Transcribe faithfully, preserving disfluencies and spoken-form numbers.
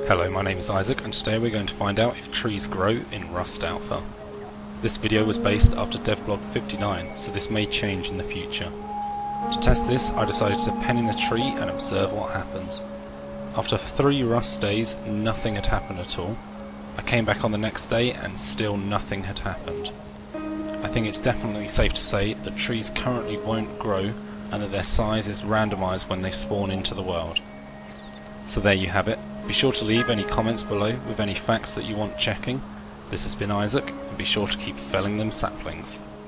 Hello, my name is Isaac, and today we're going to find out if trees grow in Rust Alpha. This video was based after Devblog fifty-nine, so this may change in the future. To test this, I decided to pen in the tree and observe what happens. After three Rust days, nothing had happened at all. I came back on the next day and still nothing had happened. I think it's definitely safe to say that trees currently won't grow and that their size is randomised when they spawn into the world. So there you have it. Be sure to leave any comments below with any facts that you want checking. This has been Isaac, and be sure to keep felling them saplings.